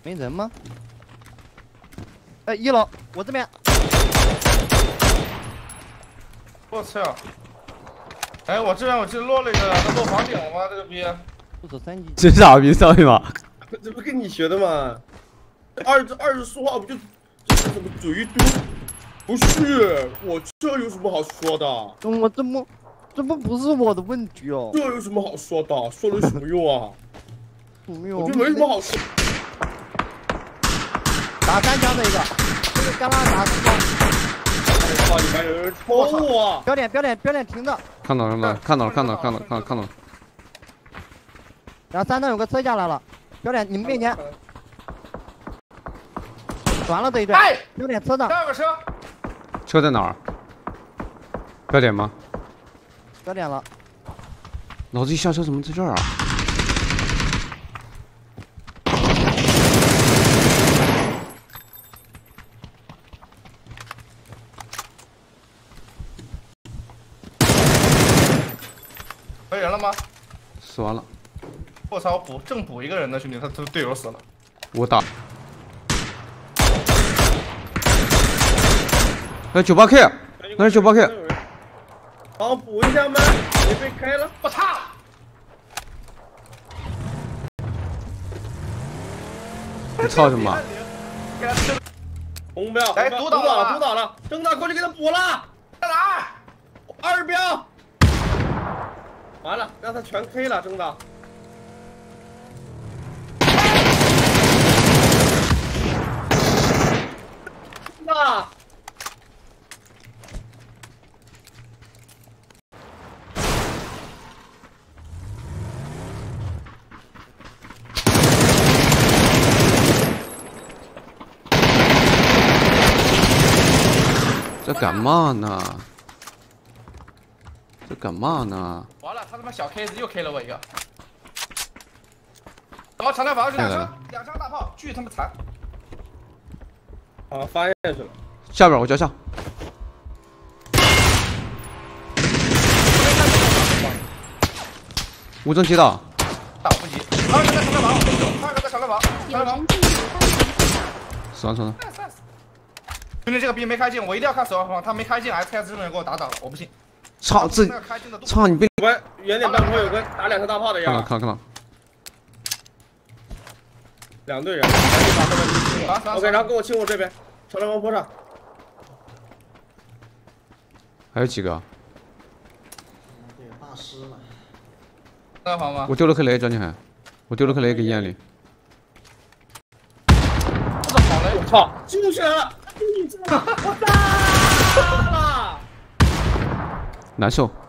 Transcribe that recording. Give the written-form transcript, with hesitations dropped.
没人吗？哎，一楼，我这边。 我操！哎，我这边我记得落了一个，他落房顶了吗？这个逼！ 不走3级。 这傻逼上去吗？ 这不跟你学的吗？二是说话不就怎么嘴一嘟？不是，我这有什么好说的？ 我这不是我的问题哦。 这有什么好说的？说了有什么用啊？ 没有， 我觉得没什么好说。 打3枪的一个，这个干拉打3枪。 操，里面有人抽我！ 标点停着。 看到了。 然后3栋有个车下来了，标点你们面前。完了这一队，标点车上。 第二个车。 车在哪儿？标点吗？ 标点了。 老子一下车怎么在这儿啊？ 没人了吗？ 死完了。 我操！我正补一个人呢，兄弟，他队友死了。 我打。哎，98K， 那是98K。 帮我补一下吗？你被开了， 我操！ 你操什么？ 红标， 哎，堵倒了，正大过去给他补了。 在哪儿 ？2标。完了，让他全 K 了，正大。啊！ 这干嘛呢？ 完了，他他妈小 K 子又 K 了我一个。然后长条房是2枪大炮，巨他妈残。 啊，发现去了。 下边我脚下。无证接到。 打不急。2个在长条房，2个在长条房。 死亡了。 兄弟，这个逼没开镜，我一定要看死亡方，他没开镜 ，SKS 这边给我打倒了，我不信。 操，操你被！ 原点半坡有个打2车大炮的样。 看到。 2队人。OK， 然后跟我清我这边，朝阳王坡上。 还有几个？ 对，大师嘛。 那好吗？ 我丢了颗雷，张金海，我丢了颗雷给烟里。 这是好雷！ 我操，进去了！我打了！ 难受。